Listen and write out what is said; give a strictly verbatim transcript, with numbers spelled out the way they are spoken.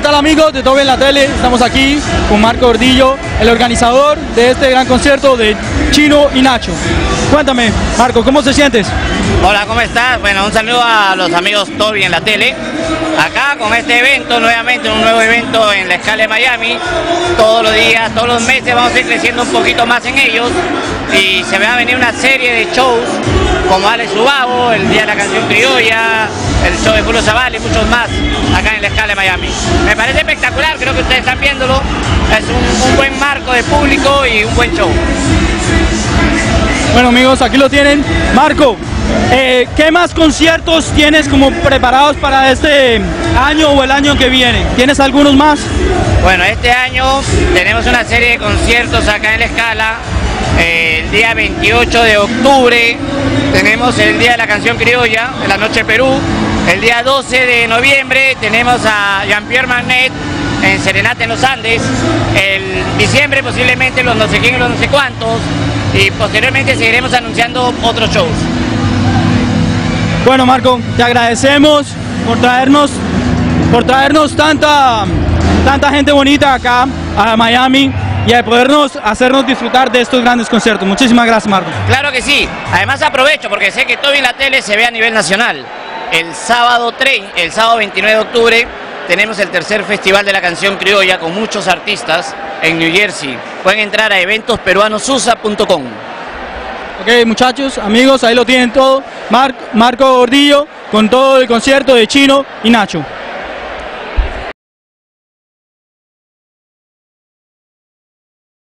¿Qué tal, amigos de Todo en la Tele? Estamos aquí con Marco Gordillo, el organizador de este gran concierto de Chino y Nacho. Cuéntame, Marco, ¿cómo te sientes? Hola, ¿cómo estás? Bueno, un saludo a los amigos Toby en la tele. Acá con este evento, nuevamente un nuevo evento en la Scala de Miami. Todos los días, todos los meses vamos a ir creciendo un poquito más en ellos. Y se va a venir una serie de shows como Alex Ubago, el Día de la Canción Criolla, el show de Julio Zavala y muchos más acá en la Scala de Miami. Me parece espectacular, creo que ustedes están viéndolo. Es un, un buen marco de público y un buen show. Bueno, amigos, aquí lo tienen. Marco, eh, ¿qué más conciertos tienes como preparados para este año o el año que viene? ¿Tienes algunos más? Bueno, este año tenemos una serie de conciertos acá en la Scala. Eh, el día veintiocho de octubre tenemos el Día de la Canción Criolla, en la Noche Perú. El día doce de noviembre tenemos a Jean-Pierre Magnet en Serenata en los Andes. El diciembre posiblemente los no sé quién y los no sé cuántos. Y posteriormente seguiremos anunciando otros shows. Bueno, Marco, te agradecemos por traernos, por traernos tanta, tanta gente bonita acá a Miami y a podernos hacernos disfrutar de estos grandes conciertos. Muchísimas gracias, Marco. Claro que sí. Además aprovecho porque sé que todo en la tele se ve a nivel nacional. El sábado tres, el sábado veintinueve de octubre tenemos el tercer Festival de la Canción Criolla con muchos artistas en New Jersey. Pueden entrar a eventos peruanos susa punto com. Ok, muchachos, amigos, ahí lo tienen todo. Mar Marco Gordillo con todo el concierto de Chino y Nacho.